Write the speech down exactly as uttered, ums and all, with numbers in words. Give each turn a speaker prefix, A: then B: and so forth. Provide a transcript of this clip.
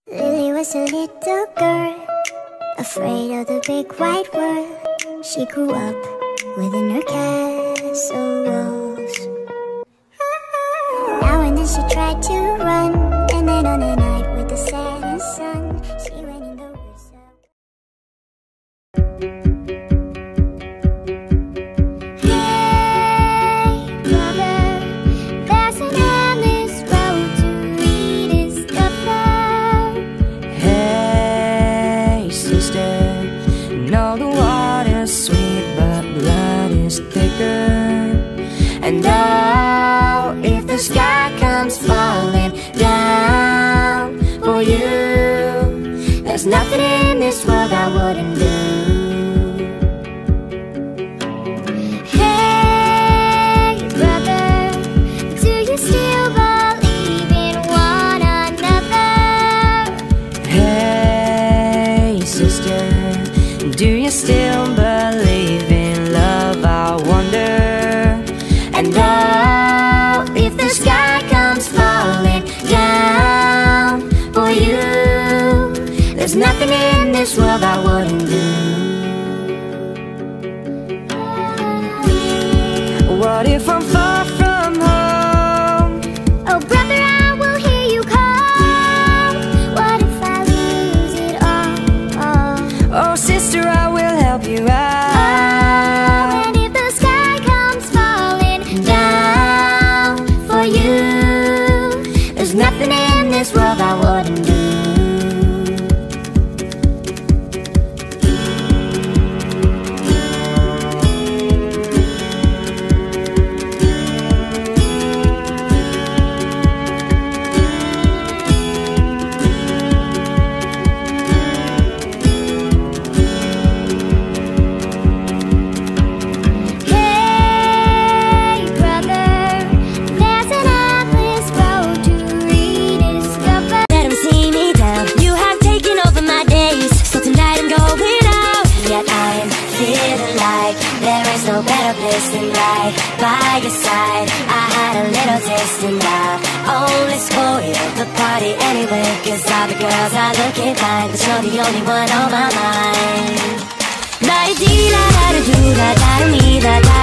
A: Lily was a little girl, afraid of the big white world. She grew up within her castle walls. Now and then she tried to run, and then on a night with the setting sun, she went in the woods. Hey brother, there's an endless road to rediscover.
B: Hey sister, know the water's sweet but blood is thicker. And oh, if the sky comes falling down for you, there's nothing in this world I wouldn't do.
A: Hey brother, do you still believe in one another?
B: Hey sister, do you still believe in love? I wonder. And oh, if the sky comes falling down for you, there's nothing in this world I wouldn't do. What if I'm far from home?
A: Oh brother, I will hear you call. What if I lose it all?
B: Oh sister, I will help you out.
A: Oh, and if the sky comes falling down for you, there's nothing in this world I wouldn't do.
C: No better place than right by your side. I had a little taste and I only spoiled the party anyway, 'cause all the girls are looking fine, but you're the only one on my mind. La di la da da do la da da me da da.